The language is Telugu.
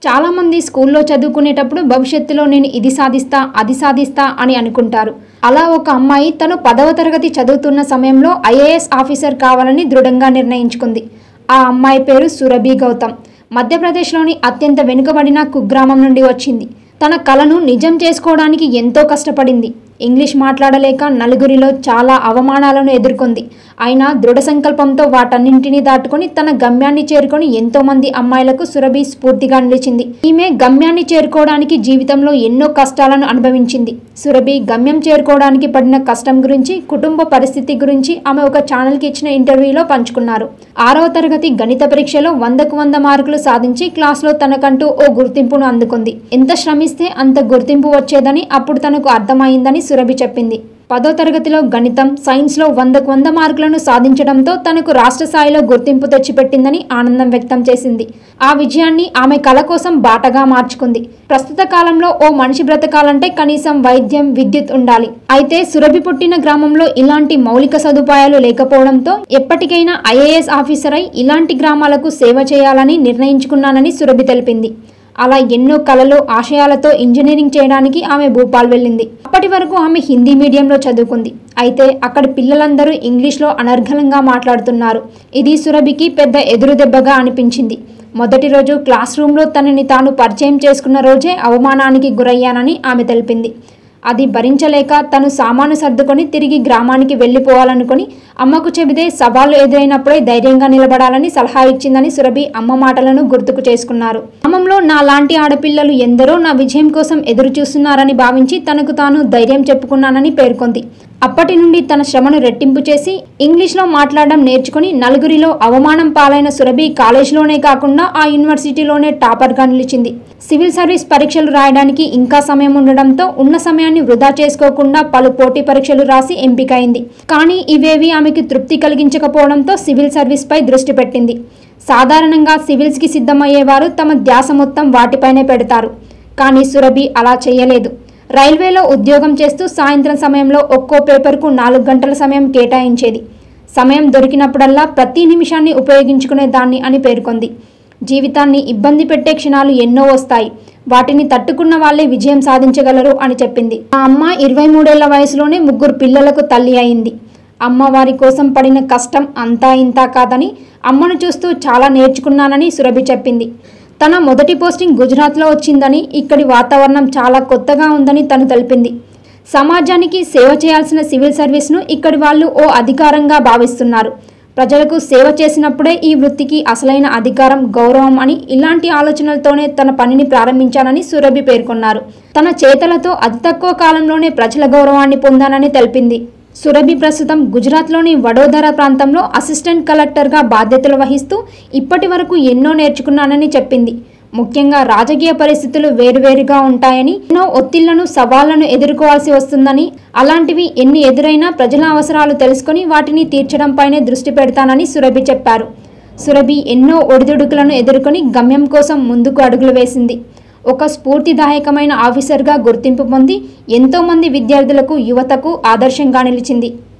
చాలా మంది స్కూల్లో చదువుకునేటప్పుడు భవిష్యత్తులో నేను ఇది సాధిస్తా అది సాధిస్తా అని అనుకుంటారు. అలా ఒక అమ్మాయి తను 10వ తరగతి చదువుతున్న సమయంలో IAS ఆఫీసర్ కావాలని దృఢంగా నిర్ణయించుకుంది. ఆ అమ్మాయి పేరు సురభి గౌతమ్. మధ్యప్రదేశ్లోని అత్యంత వెనుకబడిన కుగ్రామం నుండి వచ్చింది. తన కలను నిజం చేసుకోవడానికి ఎంతో కష్టపడింది. ఇంగ్లీష్ మాట్లాడలేక నలుగురిలో చాలా అవమానాలను ఎదుర్కొంది. అయినా దృఢ సంకల్పంతో వాటన్నింటినీ దాటుకొని తన గమ్యాన్ని చేరుకొని ఎంతోమంది అమ్మాయిలకు సురభి స్ఫూర్తిగా నిలిచింది. ఈమె గమ్యాన్ని చేరుకోవడానికి జీవితంలో ఎన్నో కష్టాలను అనుభవించింది. సురభి గమ్యం చేరుకోవడానికి పడిన కష్టం గురించి, కుటుంబ పరిస్థితి గురించి ఆమె ఒక ఛానల్కి ఇచ్చిన ఇంటర్వ్యూలో పంచుకున్నారు. 6వ తరగతి గణిత పరీక్షలో 100కు 100 మార్కులు సాధించి క్లాస్లో తనకంటూ ఓ గుర్తింపును అందుకుంది. ఎంత శ్రమిస్తే అంత గుర్తింపు వచ్చేదని అప్పుడు తనకు అర్థమైందని సురభి చెప్పింది. 10వ తరగతిలో గణితం, సైన్స్లో 100కు 100 మార్కులను సాధించడంతో తనకు రాష్ట్ర స్థాయిలో గుర్తింపు తెచ్చిపెట్టిందని ఆనందం వ్యక్తం చేసింది. ఆ విజయాన్ని ఆమె కల కోసం బాటగా మార్చుకుంది. ప్రస్తుత కాలంలో ఓ మనిషి బ్రతకాలంటే కనీసం వైద్యం, విద్యుత్ ఉండాలి. అయితే సురభి పుట్టిన గ్రామంలో ఇలాంటి మౌలిక సదుపాయాలు లేకపోవడంతో ఎప్పటికైనా IAS ఆఫీసర్ అయి ఇలాంటి గ్రామాలకు సేవ చేయాలని నిర్ణయించుకున్నానని సురభి తెలిపింది. అలా ఎన్నో కలలు, ఆశయాలతో ఇంజనీరింగ్ చేయడానికి ఆమె భూపాల్ వెళ్ళింది. అప్పటి వరకు ఆమె హిందీ మీడియంలో చదువుకుంది. అయితే అక్కడి పిల్లలందరూ ఇంగ్లీష్లో అనర్గళంగా మాట్లాడుతున్నారు. ఇది సురభికి పెద్ద ఎదురుదెబ్బగా అనిపించింది. మొదటి రోజు క్లాస్ రూమ్లో తనని తాను పరిచయం చేసుకున్న రోజే అవమానానికి గురయ్యానని ఆమె తెలిపింది. అది భరించలేక తను సామాను సర్దుకొని తిరిగి గ్రామానికి వెళ్ళిపోవాలనుకుని అమ్మకు చెబితే సవాళ్లు ఎదురైనప్పుడే ధైర్యంగా నిలబడాలని సలహా ఇచ్చిందని సురభి అమ్మ మాటలను గుర్తుకు చేసుకున్నారు. గ్రామంలో నా లాంటి ఆడపిల్లలు ఎందరో నా విజయం కోసం ఎదురు చూస్తున్నారని భావించి తనకు తాను ధైర్యం చెప్పుకున్నానని పేర్కొంది. అప్పటి నుండి తన శ్రమను రెట్టింపు చేసి ఇంగ్లీష్లో మాట్లాడడం నేర్చుకుని నలుగురిలో అవమానం పాలైన సురభి కాలేజ్లోనే కాకుండా ఆ యూనివర్సిటీలోనే టాపర్గా నిలిచింది. సివిల్ సర్వీస్ పరీక్షలు రాయడానికి ఇంకా సమయం ఉండడంతో ఉన్న సమయాన్ని వృధా చేసుకోకుండా పలు పోటీ పరీక్షలు రాసి ఎంపికైంది. కానీ ఇవేవి ఆమెకు తృప్తి కలిగించకపోవడంతో సివిల్ సర్వీస్పై దృష్టి పెట్టింది. సాధారణంగా సివిల్స్కి సిద్ధమయ్యేవారు తమ ధ్యాస మొత్తం వాటిపైనే పెడతారు. కానీ సురభి అలా చేయలేదు. రైల్వేలో ఉద్యోగం చేస్తూ సాయంత్రం సమయంలో ఒక్కో పేపర్కు 4 గంటల సమయం కేటాయించేది. సమయం దొరికినప్పుడల్లా ప్రతి నిమిషాన్ని ఉపయోగించుకునేదాన్ని అని పేర్కొంది. జీవితాన్ని ఇబ్బంది పెట్టే క్షణాలు ఎన్నో వస్తాయి. వాటిని తట్టుకున్న వాళ్ళే విజయం సాధించగలరు అని చెప్పింది. ఆ అమ్మ 23 ఏళ్ల వయసులోనే 3 పిల్లలకు తల్లి అయింది. అమ్మ వారి కోసం పడిన కష్టం అంతా ఇంతా కాదని, అమ్మను చూస్తూ చాలా నేర్చుకున్నానని సురభి చెప్పింది. తన మొదటి పోస్టింగ్ గుజరాత్లో వచ్చిందని, ఇక్కడి వాతావరణం చాలా కొత్తగా ఉందని తను తెలిపింది. సమాజానికి సేవ చేయాల్సిన సివిల్ సర్వీస్ను ఇక్కడి వాళ్ళు ఓ అధికారంగా భావిస్తున్నారు. ప్రజలకు సేవ చేసినప్పుడే ఈ వృత్తికి అసలైన అధికారం, గౌరవం అని ఇలాంటి ఆలోచనలతోనే తన పనిని ప్రారంభించానని సురభి పేర్కొన్నారు. తన చేతలతో అతి తక్కువ కాలంలోనే ప్రజల గౌరవాన్ని పొందానని తెలిపింది. సురభి ప్రస్తుతం గుజరాత్లోని వడోదర ప్రాంతంలో అసిస్టెంట్ కలెక్టర్గా బాధ్యతలు వహిస్తూ ఇప్పటి వరకు ఎన్నో నేర్చుకున్నానని చెప్పింది. ముఖ్యంగా రాజకీయ పరిస్థితులు వేరువేరుగా ఉంటాయని, ఎన్నో ఒత్తిళ్లను, సవాళ్లను ఎదుర్కోవాల్సి వస్తుందని, అలాంటివి ఎన్ని ఎదురైనా ప్రజల అవసరాలు తెలుసుకొని వాటిని తీర్చడంపైనే దృష్టి పెడతానని సురభి చెప్పారు. సురభి ఎన్నో ఒడిదుడుకులను ఎదుర్కొని గమ్యం కోసం ముందుకు అడుగులు వేసింది. ఒక స్ఫూర్తిదాయకమైన ఆఫీసర్గా గుర్తింపు పొంది ఎంతోమంది విద్యార్థులకు, యువతకు ఆదర్శంగా నిలిచింది.